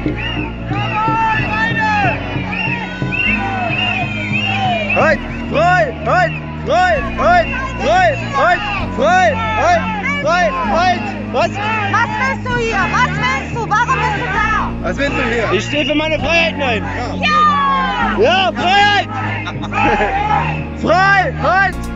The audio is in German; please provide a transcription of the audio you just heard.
Halt! Frei! Halt! Frei! Halt! Frei! Halt! Frei! Halt! Frei! Halt! Was? Was willst du hier? Was willst du? Warum bist du da? Was willst du hier? Ich stehe für meine Freiheiten ein. Ja! Ja, Freiheit! Frei! Halt!